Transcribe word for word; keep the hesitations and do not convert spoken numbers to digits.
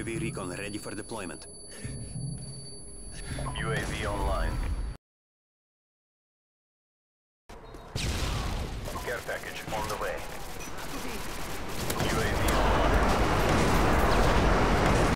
A V recon ready for deployment. U A V online. Care package on the way.